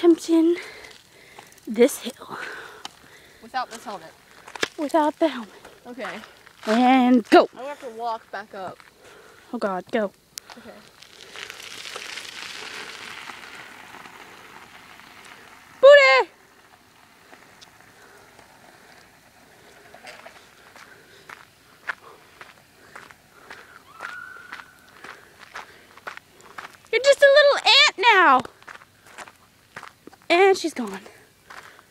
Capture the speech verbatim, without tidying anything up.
attempting this hill. Without this helmet. Without the helmet. Okay. And go. I'm gonna have to walk back up. Oh God, go. Okay. Booty! You're just a little ant now. And she's gone.